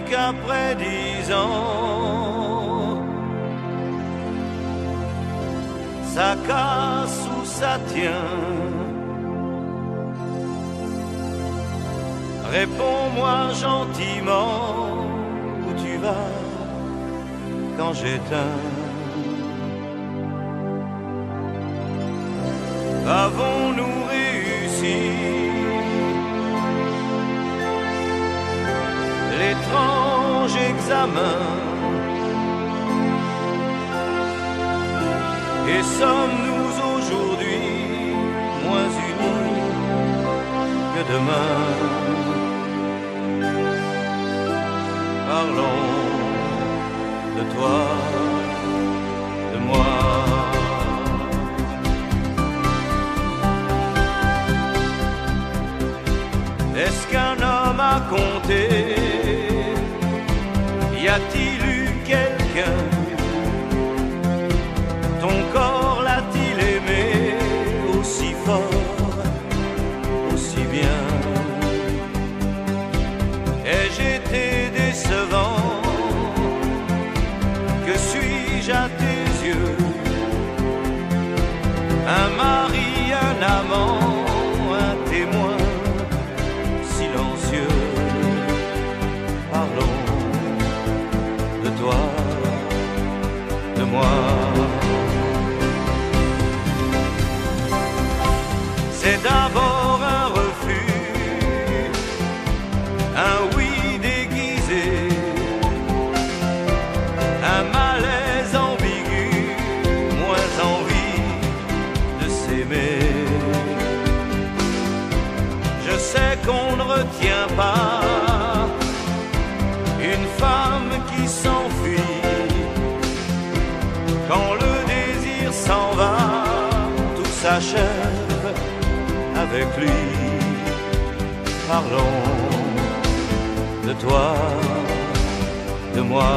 qu'après 10 ans, ça casse ou ça tient. Réponds-moi gentiment où tu vas quand j'éteins. Avons-nous réussi l'étrange examen? Et sommes-nous aujourd'hui moins unis que demain? Parlons de toi, de moi. Est-ce qu'un homme a compté? Y a-t-il eu quelqu'un? Ton corps l'a-t-il aimé aussi fort, aussi bien? Ai-je été décevant? Que suis-je à tes yeux? Un mari, un amant, un témoin silencieux? Parlons de toi, de moi. C'est d'abord un refus, un oui déguisé, un malaise ambigu, moins envie de s'aimer. Je sais qu'on ne retient pas une femme qui s'enfuit. Quand le désir s'en va, tout s'achève avec lui. Parlons de toi, de moi.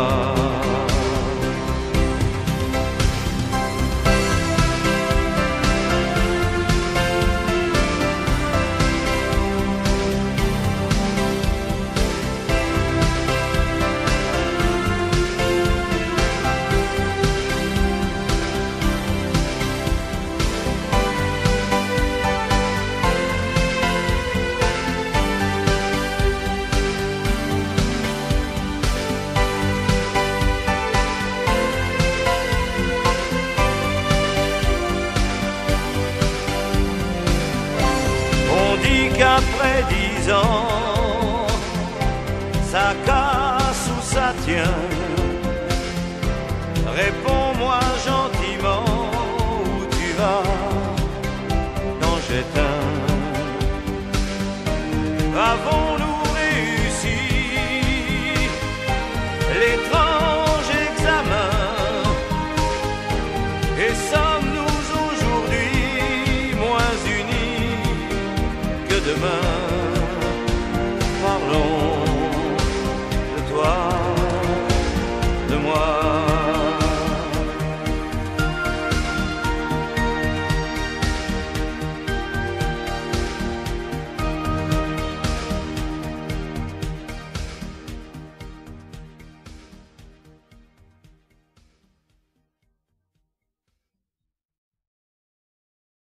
Qu'après 10 ans, ça casse ou ça tient. Réponds-moi gentiment